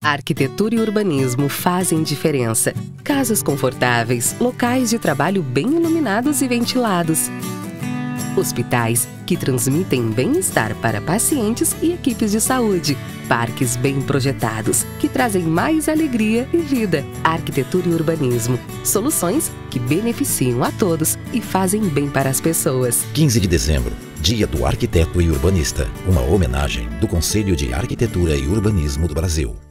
Arquitetura e urbanismo fazem diferença. Casas confortáveis, locais de trabalho bem iluminados e ventilados. Hospitais que transmitem bem-estar para pacientes e equipes de saúde. Parques bem projetados, que trazem mais alegria e vida. Arquitetura e urbanismo. Soluções que beneficiam a todos e fazem bem para as pessoas. 15 de dezembro, Dia do Arquiteto e Urbanista. Uma homenagem do Conselho de Arquitetura e Urbanismo do Brasil.